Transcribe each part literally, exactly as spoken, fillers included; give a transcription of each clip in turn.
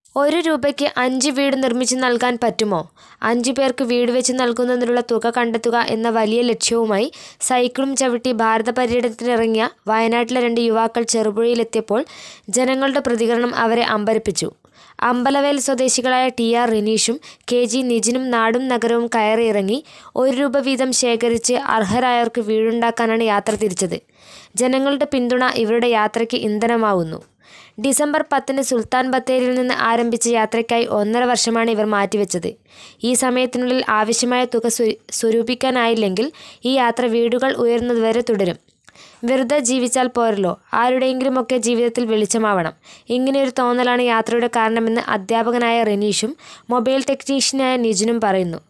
ഒരു രൂപയ്ക്ക് അഞ്ച് വീട് നിർമ്മിച്ചു നൽകാൻ പറ്റുമോ? അഞ്ചു പേർക്ക് വീട് വെച്ച് നൽകുന്നതിനുള്ള തുക കണ്ടെത്തുക എന്ന വലിയ ലക്ഷ്യവുമായി സൈക്കിളും ചവിട്ടി ഭാരത പര്യടനത്തിനിറങ്ങിയ വയനാട്ടിലെ രണ്ട് യുവാക്കൾ ചെറുപുഴയിലെത്തിയപ്പോൾ ജനങ്ങളുടെ പ്രതികരണം അവരെ അമ്പരപ്പിച്ചു. അമ്പലവേൽ സ്വദേശികളായ ടി ആർ റിനീഷും കെ ജി നിജിനും നാടും നഗരവും കയറിയിറങ്ങി ഒരു രൂപ വീതം ശേഖരിച്ച് അർഹരായവർക്ക് വീടുണ്ടാക്കാനാണ് യാത്ര തിരിച്ചത്. ജനങ്ങളുടെ പിന്തുണ ഇവരുടെ യാത്രയ്ക്ക് ഇന്ധനമാവുന്നു. ഡിസംബർ പത്തിന് സുൽത്താൻ ബത്തേരിയിൽ നിന്ന് ആരംഭിച്ച യാത്രയ്ക്കായി ഒന്നര വർഷമാണ് ഇവർ മാറ്റിവെച്ചത്. ഈ സമയത്തിനുള്ളിൽ ആവശ്യമായ തുക സ്വരൂപിക്കാനായില്ലെങ്കിൽ ഈ യാത്ര വീടുകൾ ഉയരുന്നതുവരെ തുടരും. വെറുതെ ജീവിച്ചാൽ പോരല്ലോ, ആരുടെയെങ്കിലുമൊക്കെ ജീവിതത്തിൽ വെളിച്ചമാവണം. ഇങ്ങനെയൊരു തോന്നലാണ് യാത്രയുടെ കാരണമെന്ന് അധ്യാപകനായ റെനീഷും മൊബൈൽ ടെക്നീഷ്യനായ നിജിനും പറയുന്നു.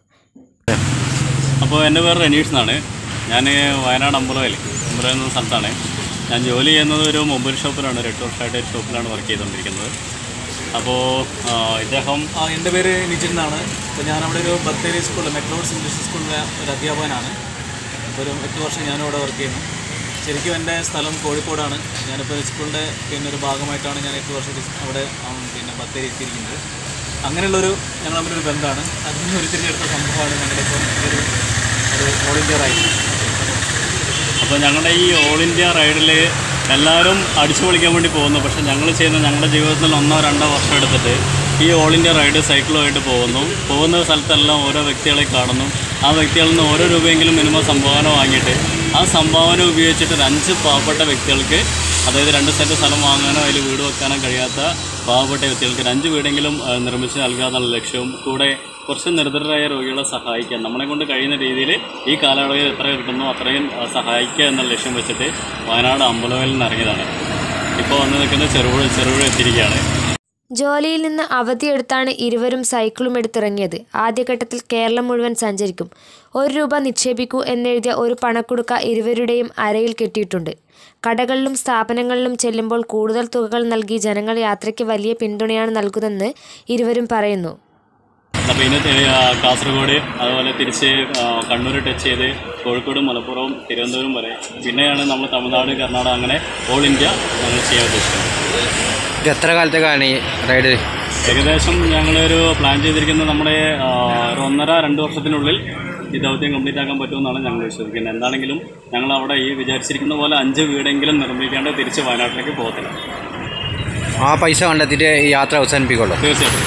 അപ്പോൾ എൻ്റെ പേര് റെനീഷ് എന്നാണ്. ഞാൻ വയനാട് അമ്പലവേൽ അമ്പലവേൽ എന്ന സ്ഥലത്താണ്. ഞാൻ ജോലി ചെയ്യുന്നത് ഒരു മൊബൈൽ ഷോപ്പിലാണ്. ഒരു എട്ട് വർഷമായിട്ട് ഒരു ഷോപ്പിലാണ് വർക്ക് ചെയ്തുകൊണ്ടിരിക്കുന്നത്. അപ്പോൾ ഇദ്ദേഹം എൻ്റെ പേര് നിജിൻ എന്നാണ്. അപ്പോൾ ഞാനവിടെ ഒരു ബത്തേരി സ്കൂളിൽ മെക്ഡോണൽഡ്സ് ഇംഗ്ലീഷ് സ്കൂളിലെ ഒരു അധ്യാപകനാണ്. ഇപ്പോൾ ഒരു എട്ട് വർഷം ഞാനിവിടെ വർക്ക് ചെയ്യുന്നു. ശരിക്കും എൻ്റെ സ്ഥലം കോഴിക്കോടാണ്. ഞാനിപ്പോൾ സ്കൂളിൻ്റെ പിന്നെ ഒരു ഭാഗമായിട്ടാണ് ഞാൻ എട്ട് വർഷം അവിടെ പിന്നെ ബത്തേരി എത്തിയിരിക്കുന്നത്. അങ്ങനെയുള്ളൊരു ഞങ്ങൾ തമ്മിലൊരു ബന്ധമാണ്. അതിൽ നിന്ന് ഉരുത്തിരിഞ്ഞെടുത്ത സംഭവമാണ് ഞങ്ങളുടെ ഇപ്പോൾ ഒരു ഒരു ഓൾ ഇന്ത്യ റൈഡ്. അപ്പോൾ ഞങ്ങളുടെ ഈ ഓൾ ഇന്ത്യ റൈഡിൽ എല്ലാവരും അടിച്ചു പൊളിക്കാൻ വേണ്ടി പോകുന്നു. പക്ഷേ ഞങ്ങൾ ചെയ്യുന്ന ഞങ്ങളുടെ ജീവിതത്തിൽ ഒന്നോ രണ്ടോ വർഷം എടുത്തിട്ട് ഈ ഓൾ ഇന്ത്യ റൈഡ് സൈക്കിളുമായിട്ട് പോകുന്നു. പോകുന്ന സ്ഥലത്തെല്ലാം ഓരോ വ്യക്തികളെ കാണുന്നു. ആ വ്യക്തികളിൽ നിന്ന് ഓരോ രൂപയെങ്കിലും മിനിമം സംഭാവന വാങ്ങിയിട്ട് ആ സംഭാവന ഉപയോഗിച്ചിട്ട് ഒരു അഞ്ച് പാവപ്പെട്ട വ്യക്തികൾക്ക്, അതായത് രണ്ട് സെൻറ്റ് സ്ഥലം വാങ്ങാനോ അതിൽ വീട് വെക്കാനോ കഴിയാത്ത പാവപ്പെട്ട വ്യക്തികൾക്ക് ഒരു അഞ്ച് വീടെങ്കിലും നിർമ്മിച്ച് നൽകുക എന്നുള്ള ലക്ഷ്യവും കൂടെ കുറച്ച് നിർദ്ധരായ രോഗികളെ സഹായിക്കുക, നമ്മളെ കൊണ്ട് കഴിയുന്ന രീതിയിൽ ഈ കാലയളവിൽ എത്ര കിട്ടുന്നു അത്രയും സഹായിക്കുക എന്നുള്ള ലക്ഷ്യം വെച്ചിട്ട് വയനാട് അമ്പലവേലിൽ നിന്ന് ഇറങ്ങിയതാണ്. ഇപ്പോൾ വന്ന് നിൽക്കുന്നത് ചെറുപുഴ ചെറുപുഴ എത്തിയിരിക്കുകയാണ്. ജോലിയിൽ നിന്ന് അവധിയെടുത്താണ് ഇരുവരും സൈക്കിളും എടുത്തിറങ്ങിയത്. ആദ്യഘട്ടത്തിൽ കേരളം മുഴുവൻ സഞ്ചരിക്കും. ഒരു രൂപ നിക്ഷേപിക്കൂ എന്നെഴുതിയ ഒരു പണക്കുടുക്ക ഇരുവരുടെയും അരയിൽ കെട്ടിയിട്ടുണ്ട്. കടകളിലും സ്ഥാപനങ്ങളിലും ചെല്ലുമ്പോൾ കൂടുതൽ തുകകൾ നൽകി ജനങ്ങൾ യാത്രയ്ക്ക് വലിയ പിന്തുണയാണ് നൽകുന്നതെന്ന് ഇരുവരും പറയുന്നു. അപ്പോൾ ഇന്ന് കാസർഗോഡ്, അതുപോലെ തിരിച്ച് കണ്ണൂർ ടച്ച് ചെയ്ത് കോഴിക്കോട്, മലപ്പുറം, തിരുവനന്തപുരം വരെ, പിന്നെയാണ് നമ്മൾ തമിഴ്നാട്, കർണാടക, അങ്ങനെ ഓൾ ഇന്ത്യ ഞങ്ങൾ ചെയ്യാൻ ഉദ്ദേശിക്കുന്നത്. എത്ര കാലത്തേക്കാണ് ഈ റൈഡ്? ഏകദേശം ഞങ്ങളൊരു പ്ലാൻ ചെയ്തിരിക്കുന്നത് നമ്മുടെ ഒരു ഒന്നര രണ്ട് വർഷത്തിനുള്ളിൽ ഈ ദൗത്യം കംപ്ലീറ്റ് ആക്കാൻ പറ്റുമെന്നാണ് ഞങ്ങൾ വിശ്വസിക്കുന്നത്. എന്താണെങ്കിലും ഞങ്ങൾ അവിടെ ഈ വിചാരിച്ചിരിക്കുന്ന പോലെ അഞ്ച് വീടെങ്കിലും നിർമ്മിക്കാണ്ട് തിരിച്ച് വയനാട്ടിലേക്ക് പോകത്തില്ല. ആ പൈസ കണ്ടെത്തിയിട്ട് ഈ യാത്ര അവസാനിപ്പിക്കുള്ളൂ. തീർച്ചയായിട്ടും.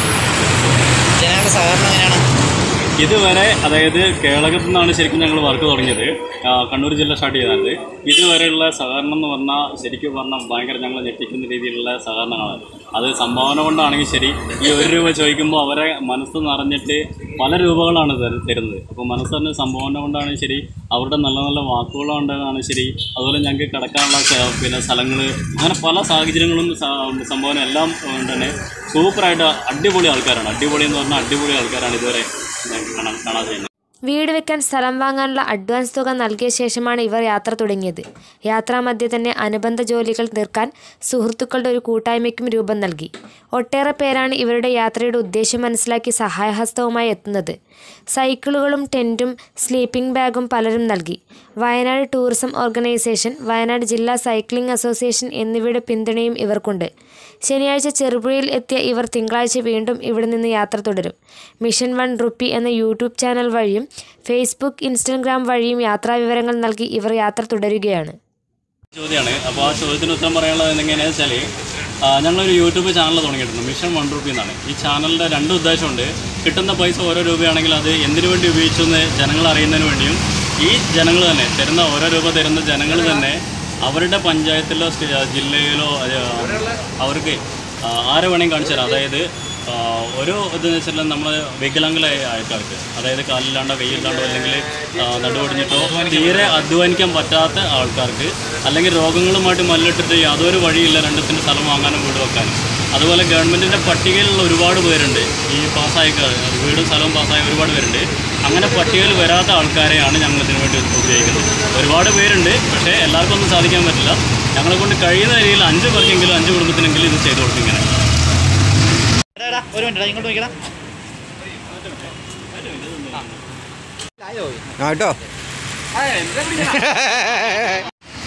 ജനങ്ങളുടെ സഹകരണം എങ്ങനെയാണ്? ഇതുവരെ, അതായത് കേരളത്തിൽ നിന്നാണ് ശരിക്കും ഞങ്ങൾ വർക്ക് തുടങ്ങിയത്. കണ്ണൂർ ജില്ല സ്റ്റാർട്ട് ചെയ്തത്. ഇതുവരെയുള്ള സഹകരണം എന്ന് പറഞ്ഞാൽ ശരിക്കും പറഞ്ഞാൽ ഭയങ്കര ഞങ്ങൾ ഞെട്ടിക്കുന്ന രീതിയിലുള്ള സഹകരണങ്ങളാണ്. അത് സംഭാവന കൊണ്ടാണെങ്കിൽ ശരി, ഈ ഒരു രൂപ ചോദിക്കുമ്പോൾ അവരെ മനസ്സ് നിറഞ്ഞിട്ട് പല രൂപകളാണ് തരുന്നത്. അപ്പോൾ മനസ്സ് തന്നെ സംഭാവന കൊണ്ടാണെങ്കിൽ ശരി, അവരുടെ നല്ല നല്ല വാക്കുകൾ കൊണ്ടാണ് ശരി, അതുപോലെ ഞങ്ങൾക്ക് കിടക്കാനുള്ള പിന്നെ സ്ഥലങ്ങൾ, അങ്ങനെ പല സാഹചര്യങ്ങളും സംഭാവന എല്ലാം തന്നെ സൂപ്പറായിട്ട് അടിപൊളി ആൾക്കാരാണ്. അടിപൊളി എന്ന് പറഞ്ഞാൽ അടിപൊളി ആൾക്കാരാണ് ഇതുവരെ കാണാൻ കാണാൻ കഴിയുന്നത്. വീട് വെക്കാൻ സ്ഥലം വാങ്ങാനുള്ള അഡ്വാൻസ് തുക നൽകിയ ശേഷമാണ് ഇവർ യാത്ര തുടങ്ങിയത്. യാത്രാമധ്യേ തന്നെ അനുബന്ധ ജോലികൾ തീർക്കാൻ സുഹൃത്തുക്കളുടെ ഒരു കൂട്ടായ്മയ്ക്കും രൂപം നൽകി. ഒട്ടേറെ പേരാണ് ഇവരുടെ യാത്രയുടെ ഉദ്ദേശം മനസ്സിലാക്കി സഹായഹസ്തവുമായി എത്തുന്നത്. സൈക്കിളുകളും ടെൻറ്റും സ്ലീപ്പിംഗ് ബാഗും പലരും നൽകി. വയനാട് ടൂറിസം ഓർഗനൈസേഷൻ, വയനാട് ജില്ലാ സൈക്ലിംഗ് അസോസിയേഷൻ എന്നിവയുടെ പിന്തുണയും ഇവർക്കുണ്ട്. ശനിയാഴ്ച ചെറുപുഴയിൽ എത്തിയ ഇവർ തിങ്കളാഴ്ച വീണ്ടും ഇവിടെ നിന്ന് യാത്ര തുടരും. മിഷൻ വൺ റുപ്പി എന്ന യൂട്യൂബ് ചാനൽ വഴിയും ഫേസ്ബുക്ക്, ഇൻസ്റ്റഗ്രാം വഴിയും യാത്രാവിവരങ്ങൾ നൽകി ഇവർ യാത്ര തുടരുകയാണ്. ചോദ്യമാണ്. അപ്പോൾ ആ ചോദ്യത്തിന് ഉത്തരം പറയാനുള്ളത് എങ്ങനെയാണെന്ന് വെച്ചാൽ, ഞങ്ങളൊരു യൂട്യൂബ് ചാനൽ തുടങ്ങിയിട്ടുണ്ട്, മിഷൻ വൺ റുപ്പി എന്നാണ്. ഈ ചാനലിൻ്റെ രണ്ട് ഉദ്ദേശമുണ്ട്. കിട്ടുന്ന പൈസ ഓരോ രൂപയാണെങ്കിൽ അത് എന്തിനു വേണ്ടി ഉപയോഗിച്ചു എന്ന് ജനങ്ങൾ അറിയുന്നതിന് വേണ്ടിയും, ഈ ജനങ്ങൾ തന്നെ തരുന്ന ഓരോ രൂപ തരുന്ന ജനങ്ങൾ തന്നെ അവരുടെ പഞ്ചായത്തിലോ ജില്ലയിലോ അവർക്ക് ആരെ വേണമെങ്കിൽ കാണിച്ചു തരാം. അതായത് ഓരോ ഇതെന്ന് വെച്ചാൽ നമ്മൾ വികലാംഗരായ ആൾക്കാർക്ക്, അതായത് കാലില്ലാണ്ടോ കൈയില്ലാണ്ടോ അല്ലെങ്കിൽ നടുവൊടിഞ്ഞിട്ടോ തീരെ അധ്വാനിക്കാൻ പറ്റാത്ത ആൾക്കാർക്ക്, അല്ലെങ്കിൽ രോഗങ്ങളുമായിട്ട് മല്ലിട്ടിട്ട് യാതൊരു വഴിയില്ല രണ്ടത്തിന് സ്ഥലം വാങ്ങാനും വീട് വെക്കാനും. അതുപോലെ ഗവൺമെൻറ്റിൻ്റെ പട്ടികയിലുള്ള ഒരുപാട് പേരുണ്ട്, ഈ പാസ്സായ വീടും സ്ഥലവും പാസ്സായ ഒരുപാട് പേരുണ്ട്. അങ്ങനെ പട്ടികയിൽ വരാത്ത ആൾക്കാരെയാണ് ഞങ്ങൾ ഇതിനു വേണ്ടി ഉപയോഗിക്കുന്നത്. ഒരുപാട് പേരുണ്ട്, പക്ഷേ എല്ലാവർക്കും ഒന്നും സാധിക്കാൻ പറ്റില്ല. ഞങ്ങളെ കൊണ്ട് കഴിയുന്ന രീതിയിൽ അഞ്ച് പേർക്കെങ്കിലും അഞ്ച് കുടുംബത്തിനെങ്കിലും ഇത് ചെയ്തു കൊടുക്കും. ഇങ്ങനെ ഒരു മിനിറ്റ് ഇങ്ങോട്ട് നോക്കണം കേട്ടോ.